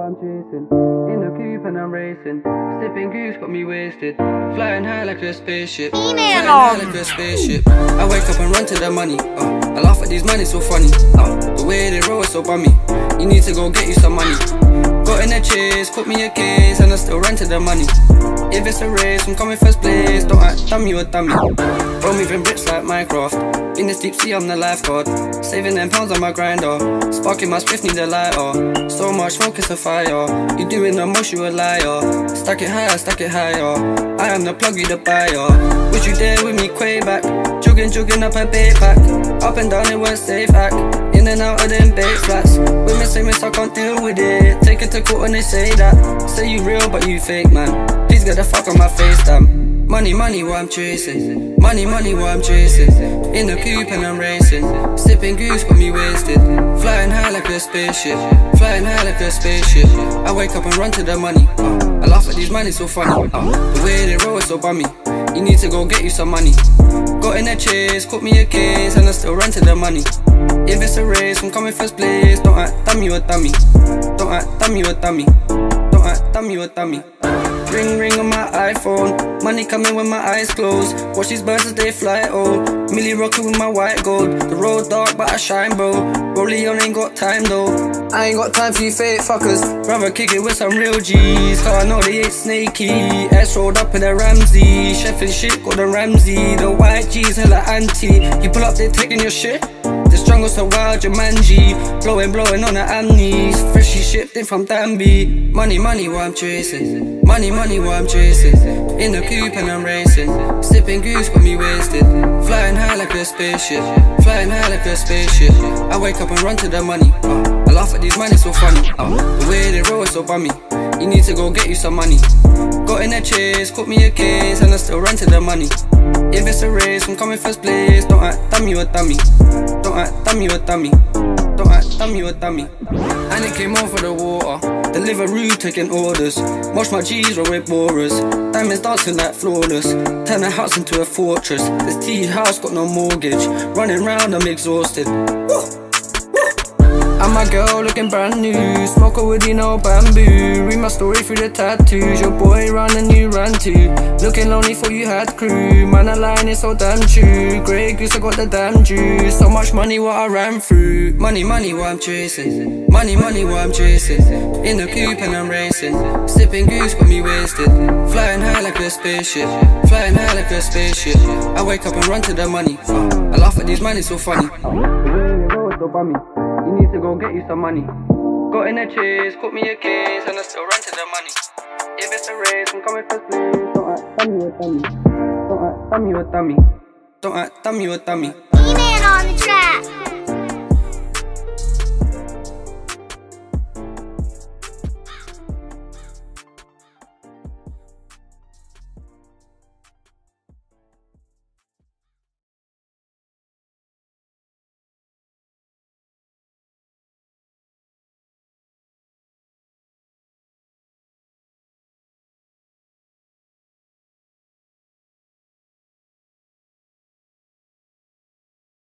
what I'm chasing. In the coupe and I'm racing. Sipping goose got me wasted. Flying high like a spaceship. Flying high like a spaceship. I wake up and run to the money. I laugh at these man, it's so funny. The way they roll is so bummy. You need to go get you some money. Got in the chase, put me a case, and I still run to the money. If it's a race, I'm coming first place. Don't act dummy or dummy. Bro, moving bricks like Minecraft. In this deep sea, I'm the lifeguard. Saving them pounds on my grinder. Sparking my spliff, need a lighter. So much smoke, it's a fire. You doing the most, you a liar. Stack it higher. I am the plug, you the buyer. Would you dare with me, Quay back? Jogging up a bait pack. Up and down, it was safe hack. In and out of them bait flats. Women say miss, I can't deal with it. Take it to court when they say that. Say you real, but you fake, man. Please get the fuck on my face, damn. Money, what I'm chasing. Money, what I'm chasing. In the coupe and I'm racing. Sipping goose got me wasted. Flying high like a spaceship. Flying high like a spaceship. I wake up and run to the money. I laugh at these man, it's so funny. The way they roll is so bummy. You need to go get you some money. Got in the chase, caught me a case, and I still run to the money. If it's a race, I'm coming first place. Don't act dummy or dummy. Don't act dummy or dummy. Don't act dummy or dummy. Ring on my iPhone. Money coming when my eyes close. Watch these birds as they fly, oh. Millie rockin' with my white gold. The road dark but I shine, bro. Rollie on, ain't got time though. I ain't got time for you fake fuckers. Rather kick it with some real G's. Cause I know they ain't snaky. S rolled up in a Ramsey. Chef and shit got the Ramsey. The white G's hella anti. You pull up, they taking your shit. This jungle's so wild, Jumanji. Blowing on the amnes. Freshly shipped in from Danby. Money, what I'm chasing. Money, what I'm chasing. In the coupe and I'm racing. Sipping goose got me wasted. Flying high like a spaceship. Flying high like a spaceship. I wake up and run to the money. I laugh at these man, it's so funny. The way they roll is so bummy. You need to go get you some money. Got in the chase, caught me a case, and I still run to the money. If it's a race, I'm coming first place. Don't act dummy or dummy. Don't act dummy or dummy. Don't act dummy or dummy. And it came over the water. Deliveroo taking orders. Watch my G's roll with borers. Diamonds dancing like flawless. Turn the house into a fortress. This tea house got no mortgage. Running round, I'm exhausted. And my girl looking brand new. Smoke a woody, no bamboo. Read my story through the tattoos. Your boy ran and you ran too. Looking lonely for you had crew. Man, a line is so damn true. Grey goose, I got the damn juice. So much money what I ran through. Money, what I'm chasing. Money, what I'm chasing. In the coupe and I'm racing. Sipping goose got me wasted. Flying high like a spaceship. Flying high like a spaceship. I wake up and run to the money. I laugh at these man, it's so funny. The way they roll is so bummy. You need to go get you some money. Got in the chase, caught me a case, and I still run to the money. If it's a race, I'm coming first place. Don't act dummy or dummy. Don't act dummy or dummy. Don't act dummy or dummy. E-Man on the track.